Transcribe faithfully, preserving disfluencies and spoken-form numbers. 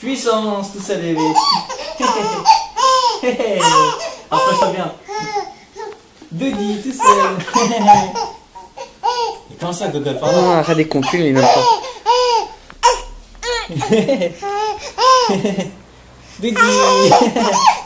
Puissance, tout ça bébé. Approche-toi bien. Dodi, tout seul. Comment ça, Gogol, pardon? Non, arrête des conculs, il est même pas. Dodi.